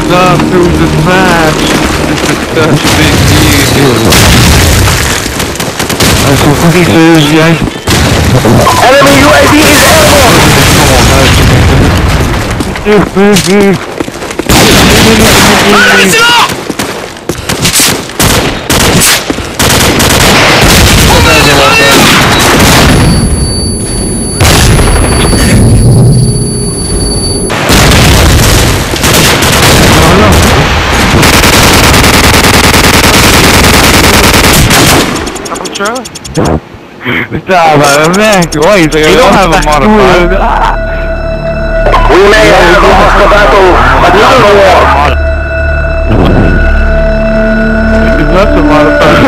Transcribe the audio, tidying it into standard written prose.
Not through the match. This is such a big deal. I'm so fucking serious, guys. Enemy UAV is Stop, man. Wait, you don't have a modified. We may have lost the battle, but not the war. It's not a modified.